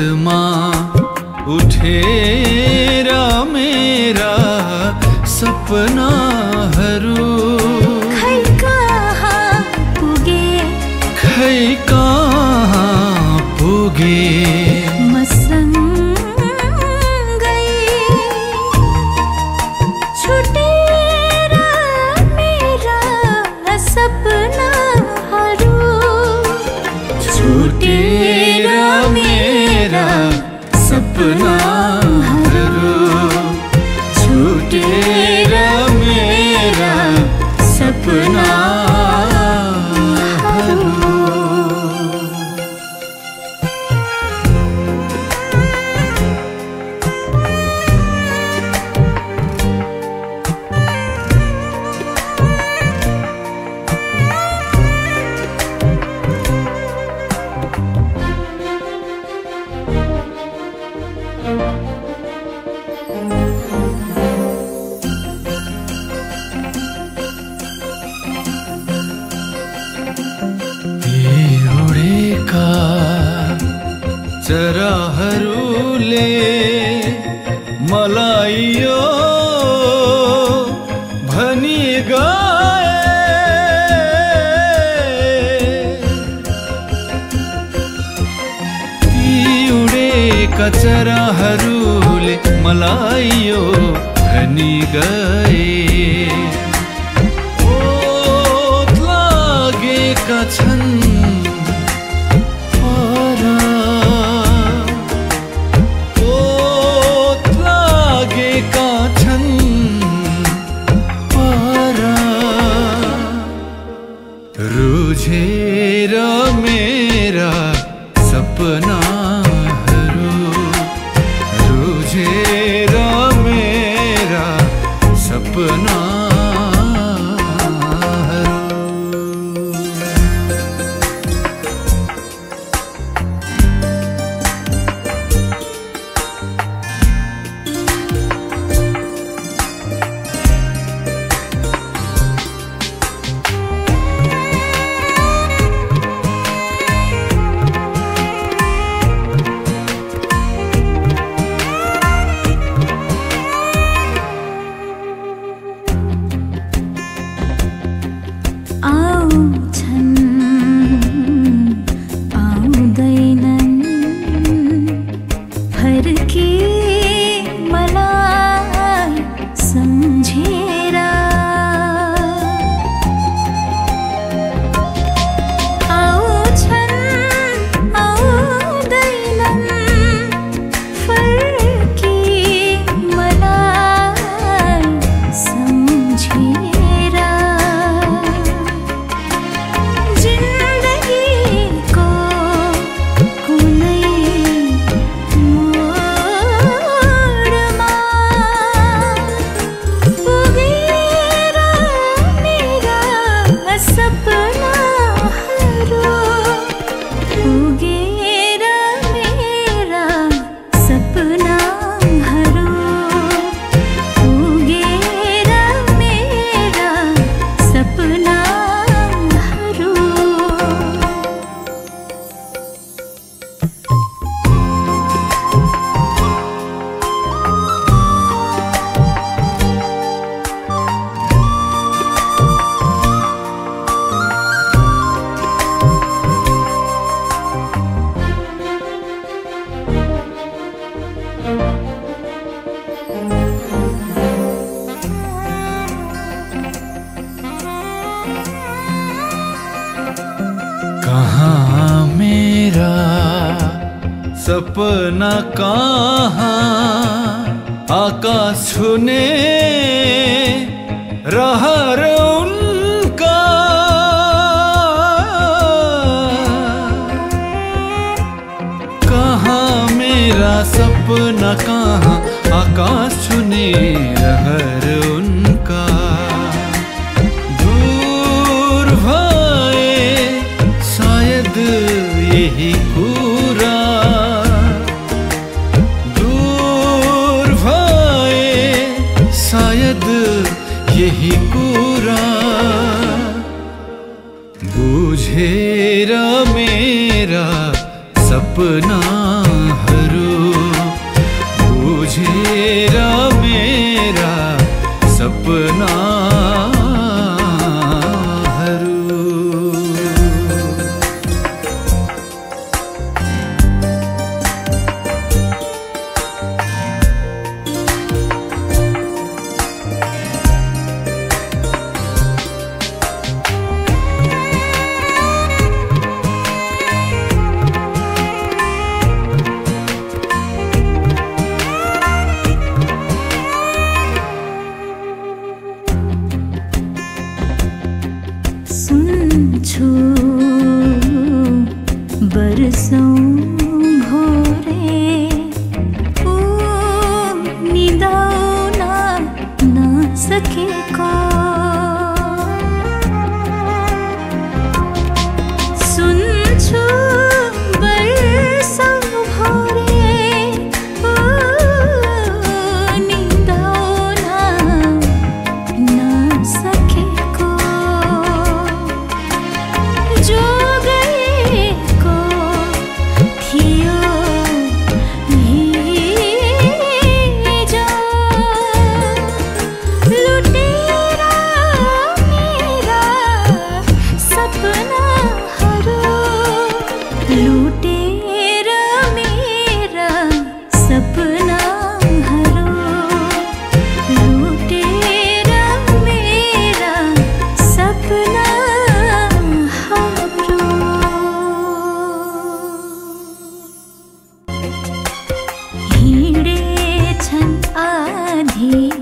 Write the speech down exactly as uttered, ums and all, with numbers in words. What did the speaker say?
हातमा उठेर मेरा सपनाहरू खै कहाँ पुगे खै कहाँ पुगे मसँगै छुटेर मेरा सपनाहरू छुटेर मेरा सपनाहरू छुटेर मेरा सपनाहरू चराहरूले मलाई यो भनी गए ती उडेका चराहरूले मलाई यो भनी गए ओत लागेका छन् रुझेर मेरा सपनाहरू रुझेर मेरा सपना आउँछन् आउँदैनन् फर्की मलाई सम्झेर आउँछन् आउँदैनन् फर्की मलाई सम्झेर जिन्दगीको कुनै मोडमा पुगेर मेरा सपनाहरू पुगेर मेरा सपनाहरू पुगेर मेरा सपनाहरू कहाँ मेरा सपना कहाँ आकाश छूने रहर उनका कहाँ मेरा सपना कहाँ आकाश छूने रहर उनका दूर भए शायद यही कुरा दूर भए शायद यही कुरा बुझेर मेरा सपना है। आधी